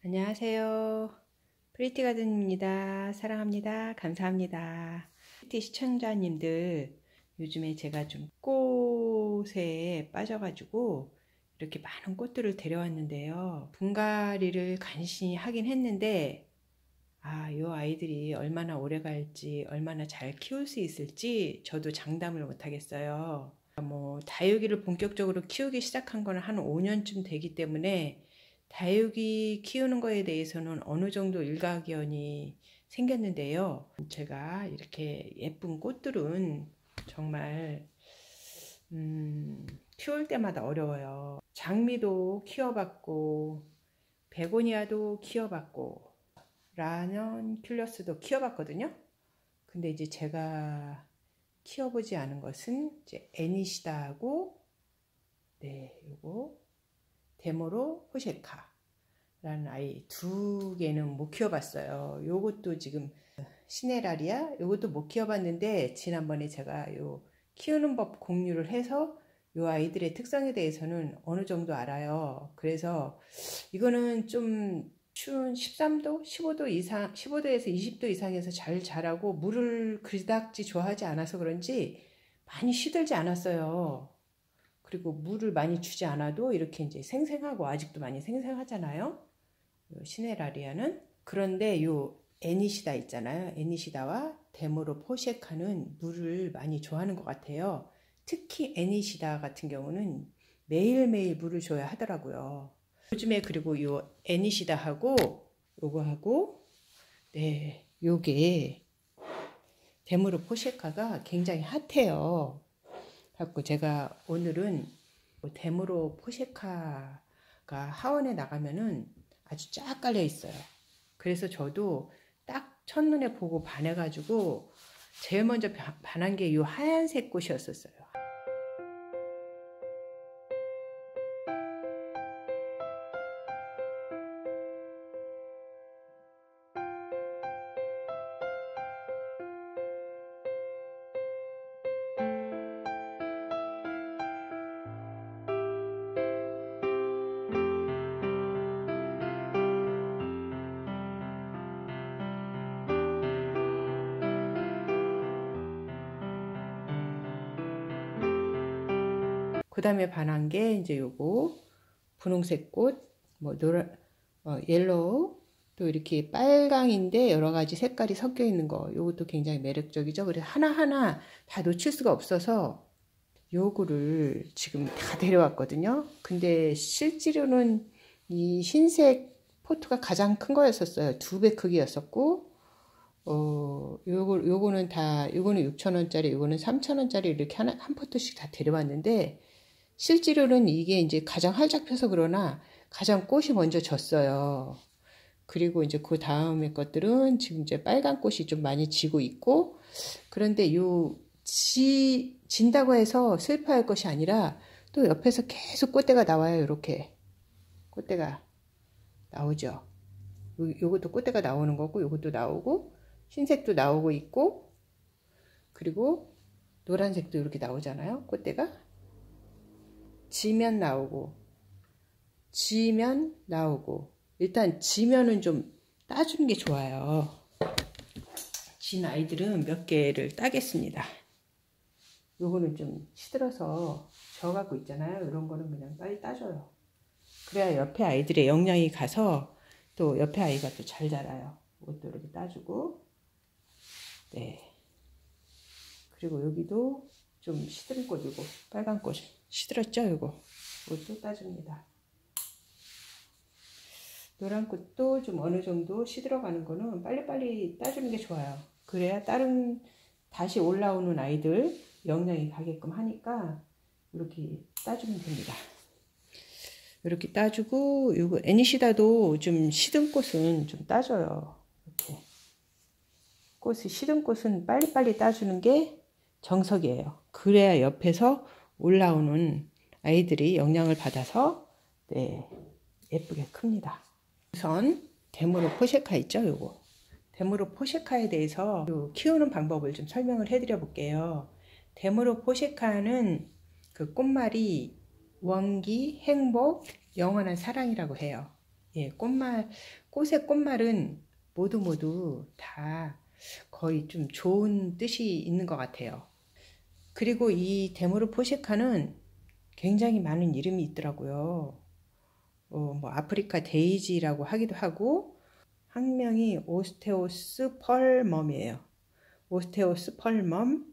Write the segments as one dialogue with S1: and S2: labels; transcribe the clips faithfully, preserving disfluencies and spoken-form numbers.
S1: 안녕하세요. 프리티 가든입니다. 사랑합니다. 감사합니다. 프리티 시청자님들, 요즘에 제가 좀 꽃에 빠져가지고 이렇게 많은 꽃들을 데려왔는데요. 분갈이를 간신히 하긴 했는데 아, 요 아이들이 얼마나 오래 갈지, 얼마나 잘 키울 수 있을지 저도 장담을 못 하겠어요. 뭐 다육이를 본격적으로 키우기 시작한 거는 한 오 년쯤 되기 때문에 다육이 키우는 거에 대해서는 어느 정도 일가견이 생겼는데요. 제가 이렇게 예쁜 꽃들은 정말 음, 키울 때마다 어려워요. 장미도 키워봤고 베고니아도 키워봤고 라년 큘러스도 키워봤거든요. 근데 이제 제가 키워보지 않은 것은 이제 애니시다하고 네, 요거 데모로 포셰카라는 아이 두 개는 못 키워봤어요. 요것도 지금 시네라리아 요것도 못 키워봤는데 지난번에 제가 요 키우는 법 공유를 해서 요 아이들의 특성에 대해서는 어느 정도 알아요. 그래서 이거는 좀 추운 십삼 도, 십오 도 이상, 십오 도에서 이십 도 이상에서 잘 자라고 물을 그닥지 좋아하지 않아서 그런지 많이 시들지 않았어요. 그리고 물을 많이 주지 않아도 이렇게 이제 생생하고 아직도 많이 생생하잖아요. 요 시네라리아는. 그런데 요 애니시다 있잖아요. 애니시다와 데모로 포셰카는 물을 많이 좋아하는 것 같아요. 특히 애니시다 같은 경우는 매일매일 물을 줘야 하더라고요. 요즘에 그리고 요 애니시다하고 요거하고 네, 요게 데모로 포셰카가 굉장히 핫해요. 그래서 제가 오늘은 데모로 포셰카가 하원에 나가면은 아주 쫙 깔려 있어요. 그래서 저도 딱 첫눈에 보고 반해가지고 제일 먼저 반한 게 이 하얀색 꽃이었었어요. 그 다음에 반한 게 이제 요거 분홍색 꽃, 뭐 노란, 어, 옐로우, 또 이렇게 빨강인데 여러 가지 색깔이 섞여 있는 거, 요것도 굉장히 매력적이죠. 그래서 하나하나 다 놓칠 수가 없어서 요거를 지금 다 데려왔거든요. 근데 실제로는 이 흰색 포트가 가장 큰 거였었어요. 두 배 크기였었고, 어, 요거, 요거는 다, 요거는 육천 원짜리, 요거는 삼천 원짜리 이렇게 하나, 한 포트씩 다 데려왔는데, 실제로는 이게 이제 가장 활짝 펴서 그러나 가장 꽃이 먼저 졌어요. 그리고 이제 그 다음에 것들은 지금 이제 빨간 꽃이 좀 많이 지고 있고, 그런데 요 지, 진다고 해서 슬퍼할 것이 아니라 또 옆에서 계속 꽃대가 나와요. 이렇게 꽃대가 나오죠. 요, 요것도 꽃대가 나오는 거고, 요것도 나오고, 흰색도 나오고 있고, 그리고 노란색도 이렇게 나오잖아요. 꽃대가. 지면 나오고 지면 나오고 일단 지면은 좀 따주는 게 좋아요. 진 아이들은 몇 개를 따겠습니다. 요거는 좀 시들어서 져가고 있잖아요. 이런 거는 그냥 빨리 따줘요. 그래야 옆에 아이들의 영양이 가서 또 옆에 아이가 또 잘 자라요. 이것도 이렇게 따주고 네. 그리고 여기도 좀 시든 꽃이고 빨간 꽃 시들었죠. 이거 이것도 따줍니다. 노란 꽃도 좀 어느 정도 시들어가는 거는 빨리빨리 따주는 게 좋아요. 그래야 다른 다시 올라오는 아이들 영양이 가게끔 하니까 이렇게 따주면 됩니다. 이렇게 따주고 이거 애니시다도 좀 시든 꽃은 좀 따줘요. 이렇게 꽃이 시든 꽃은 빨리빨리 따주는 게 정석이에요. 그래야 옆에서 올라오는 아이들이 영향을 받아서 네, 예쁘게 큽니다. 우선 데모로 포셰카 있죠. 요거 데모로 포셰카에 대해서 키우는 방법을 좀 설명을 해 드려 볼게요. 데모로 포셰카는 그 꽃말이 원기, 행복, 영원한 사랑이라고 해요. 예, 꽃말, 꽃의 꽃말은 모두 모두 다 거의 좀 좋은 뜻이 있는 것 같아요. 그리고 이 데모르 포시카는 굉장히 많은 이름이 있더라고요. 어, 뭐 아프리카 데이지라고 하기도 하고, 학명이 오스테오스 펄멈이에요. 오스테오스 펄멈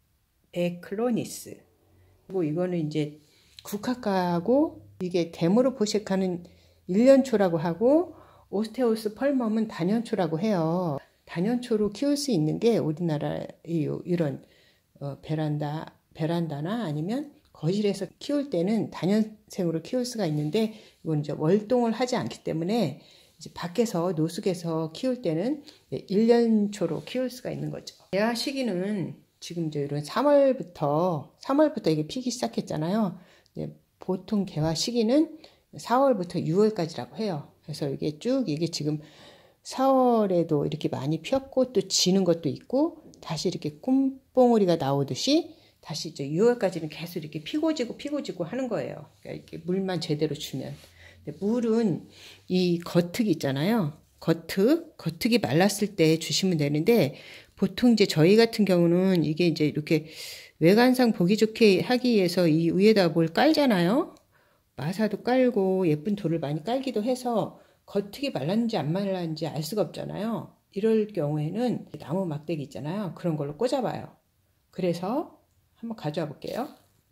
S1: 에클로니스. 그리고 이거는 이제 국화과하고, 이게 데모르 포시카는 일년초라고 하고 오스테오스 펄멈은 단연초라고 해요. 단연초로 키울 수 있는 게 우리나라 이런 어, 베란다, 베란다나 아니면 거실에서 키울 때는 단연생으로 키울 수가 있는데, 이건 이제 월동을 하지 않기 때문에 이제 밖에서 노숙에서 키울 때는 일년초로 키울 수가 있는 거죠. 개화 시기는 지금 이제 이런 삼월부터 삼월부터 이게 피기 시작했잖아요. 보통 개화 시기는 사월부터 유월까지라고 해요. 그래서 이게 쭉 이게 지금 사월에도 이렇게 많이 피었고 또 지는 것도 있고 다시 이렇게 꽃봉오리가 나오듯이 다시 이제 유월까지는 계속 이렇게 피고 지고 피고 지고 하는 거예요. 그러니까 이렇게 물만 제대로 주면. 근데 물은 이 겉흙 있잖아요. 겉흙, 겉흙이 말랐을 때 주시면 되는데, 보통 이제 저희 같은 경우는 이게 이제 이렇게 외관상 보기 좋게 하기 위해서 이 위에다 뭘 깔잖아요. 마사도 깔고 예쁜 돌을 많이 깔기도 해서 겉흙이 말랐는지 안 말랐는지 알 수가 없잖아요. 이럴 경우에는 나무 막대기 있잖아요. 그런 걸로 꽂아봐요. 그래서 한번 가져와 볼게요.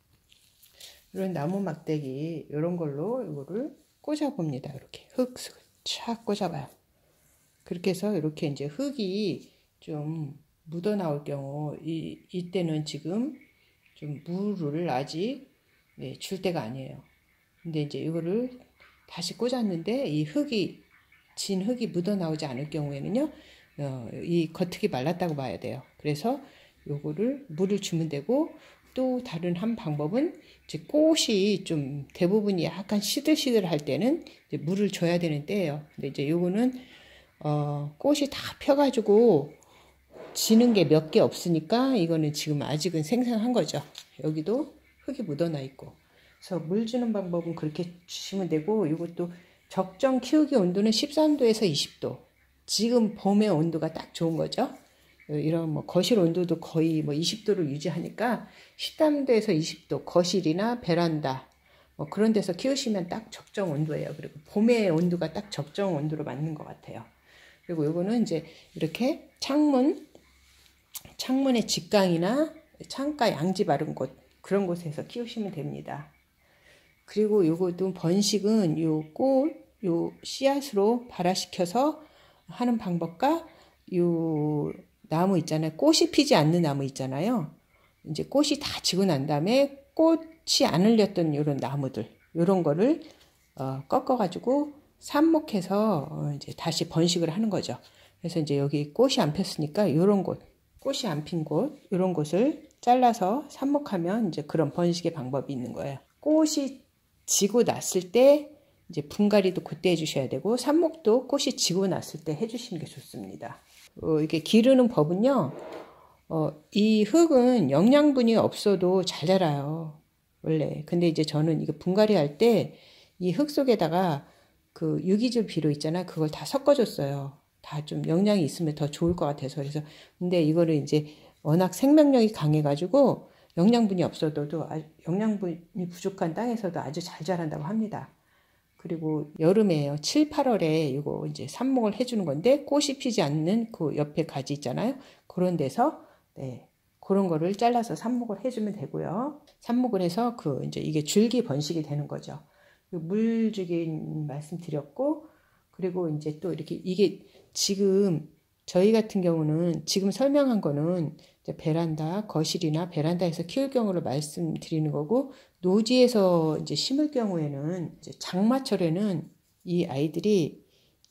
S1: 이런 나무 막대기 이런 걸로 이거를 꽂아봅니다. 이렇게 흙 착 꽂아봐요. 그렇게 해서 이렇게 이제 흙이 좀 묻어 나올 경우, 이, 이때는 지금 좀 물을 아직 네, 줄 때가 아니에요. 근데 이제 이거를 다시 꽂았는데 이 흙이, 진 흙이 묻어 나오지 않을 경우에는요, 어, 이 겉흙이 말랐다고 봐야 돼요. 그래서 요거를 물을 주면 되고, 또 다른 한 방법은 이제 꽃이 좀 대부분이 약간 시들시들 할 때는 이제 물을 줘야 되는 때예요. 근데 이제 요거는 어, 꽃이 다 펴가지고 지는 게 몇 개 없으니까 이거는 지금 아직은 생생한 거죠. 여기도 흙이 묻어나 있고. 그래서 물 주는 방법은 그렇게 주시면 되고, 이것도 적정 키우기 온도는 십삼 도에서 이십 도. 지금 봄의 온도가 딱 좋은 거죠. 이런 뭐 거실 온도도 거의 뭐 이십 도를 유지하니까 십삼 도에서 이십 도, 거실이나 베란다 뭐 그런 데서 키우시면 딱 적정 온도예요. 그리고 봄의 온도가 딱 적정 온도로 맞는 것 같아요. 그리고 요거는 이제 이렇게 창문, 창문의 직강이나 창가 양지 바른 곳, 그런 곳에서 키우시면 됩니다. 그리고 요것도 번식은 요 꽃, 요 씨앗으로 발화시켜서 하는 방법과 요 나무 있잖아요. 꽃이 피지 않는 나무 있잖아요. 이제 꽃이 다 지고 난 다음에 꽃이 안 흘렸던 이런 나무들, 이런 거를 어, 꺾어가지고 삽목해서 어, 이제 다시 번식을 하는 거죠. 그래서 이제 여기 꽃이 안 폈으니까 이런 곳, 꽃이 안 핀 곳, 이런 곳을 잘라서 삽목하면 이제 그런 번식의 방법이 있는 거예요. 꽃이 지고 났을 때 이제 분갈이도 그때 해주셔야 되고, 삽목도 꽃이 지고 났을 때 해주시는 게 좋습니다. 어, 이게 기르는 법은요, 어, 이 흙은 영양분이 없어도 잘 자라요, 원래. 근데 이제 저는 이거 분갈이 할 때 이 흙 속에다가 그 유기질 비료 있잖아, 그걸 다 섞어줬어요. 다 좀 영양이 있으면 더 좋을 것 같아서. 그래서 근데 이거를 이제 워낙 생명력이 강해가지고 영양분이 없어도 영양분이 부족한 땅에서도 아주 잘 자란다고 합니다. 그리고 여름에요. 칠, 팔월에 이거 이제 삽목을 해주는 건데, 꽃이 피지 않는 그 옆에 가지 있잖아요. 그런 데서, 네. 그런 거를 잘라서 삽목을 해주면 되고요. 삽목을 해서 그 이제 이게 줄기 번식이 되는 거죠. 물 주기 말씀드렸고, 그리고 이제 또 이렇게 이게 지금 저희 같은 경우는 지금 설명한 거는 이제 베란다, 거실이나 베란다에서 키울 경우를 말씀드리는 거고, 노지에서 이제 심을 경우에는 이제 장마철에는 이 아이들이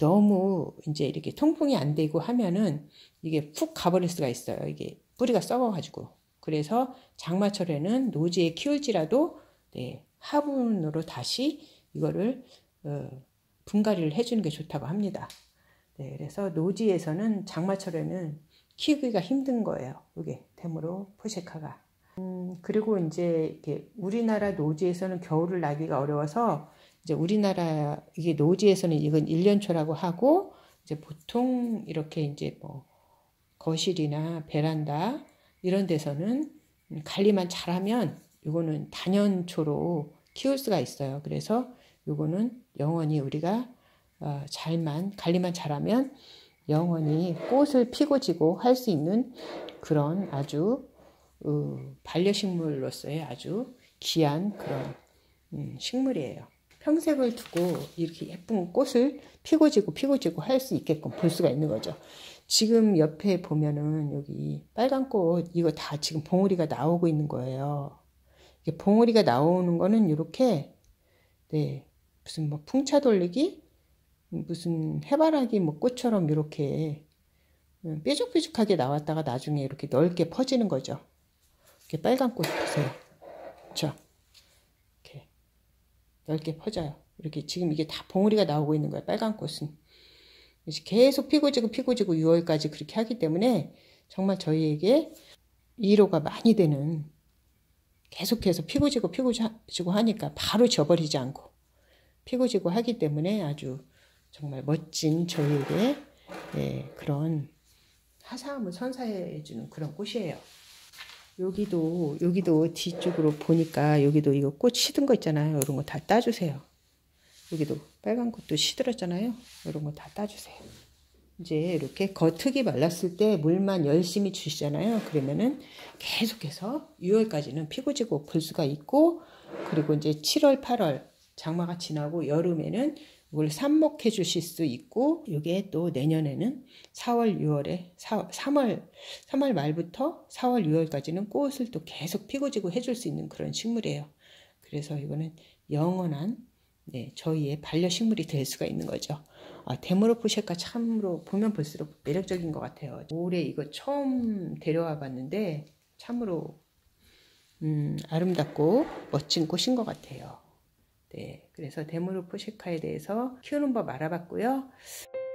S1: 너무 이제 이렇게 통풍이 안 되고 하면은 이게 푹 가버릴 수가 있어요. 이게 뿌리가 썩어가지고. 그래서 장마철에는 노지에 키울지라도 네, 화분으로 다시 이거를 어, 분갈이를 해주는 게 좋다고 합니다. 네, 그래서 노지에서는 장마철에는 키우기가 힘든 거예요. 이게 데모르 포시카가. 음, 그리고 이제 이렇게 우리나라 노지에서는 겨울을 나기가 어려워서 이제 우리나라 이게 노지에서는 이건 일년초라고 하고 이제 보통 이렇게 이제 뭐 거실이나 베란다 이런 데서는 관리만 잘하면 이거는 다년초로 키울 수가 있어요. 그래서 이거는 영원히 우리가 어, 잘만 관리만 잘하면 영원히 꽃을 피고 지고 할 수 있는 그런 아주 어, 반려식물로서의 아주 귀한 그런 음, 식물이에요. 평색을 두고 이렇게 예쁜 꽃을 피고 지고 피고 지고 할 수 있게끔 볼 수가 있는 거죠. 지금 옆에 보면은 여기 빨간 꽃 이거 다 지금 봉우리가 나오고 있는 거예요. 이게 봉우리가 나오는 거는 이렇게 네 무슨 뭐 풍차 돌리기 무슨 해바라기 뭐 꽃처럼 이렇게 뾰족뾰족하게 나왔다가 나중에 이렇게 넓게 퍼지는 거죠. 이렇게 빨간 꽃 보세요. 그렇죠? 이렇게 넓게 퍼져요. 이렇게 지금 이게 다 봉우리가 나오고 있는 거예요. 빨간 꽃은. 계속 피고 지고 피고 지고 유월까지 그렇게 하기 때문에 정말 저희에게 위로가 많이 되는 계속해서 피고 지고 피고 지고 하니까 바로 져버리지 않고 피고 지고 하기 때문에 아주 정말 멋진 저희에게 네, 그런 화사함을 선사해 주는 그런 꽃이에요. 여기도 여기도 뒤쪽으로 보니까 여기도 이거 꽃 시든 거 있잖아요. 이런 거 다 따주세요. 여기도 빨간 꽃도 시들었잖아요. 이런 거 다 따주세요. 이제 이렇게 겉흙이 말랐을 때 물만 열심히 주시잖아요. 그러면은 계속해서 유월까지는 피고 지고 볼 수가 있고, 그리고 이제 칠월, 팔월 장마가 지나고 여름에는 이걸 삽목해 주실 수 있고, 이게 또 내년에는 사월, 유월에 삼월, 삼월 말부터 사월, 유월까지는 꽃을 또 계속 피고 지고 해줄 수 있는 그런 식물이에요. 그래서 이거는 영원한 네, 저희의 반려식물이 될 수가 있는 거죠. 아, 데모로푸쉐카 참으로 보면 볼수록 매력적인 것 같아요. 올해 이거 처음 데려와 봤는데 참으로 음, 아름답고 멋진 꽃인 것 같아요. 네, 그래서 데모로푸쉐카에 대해서 키우는 법 알아봤고요.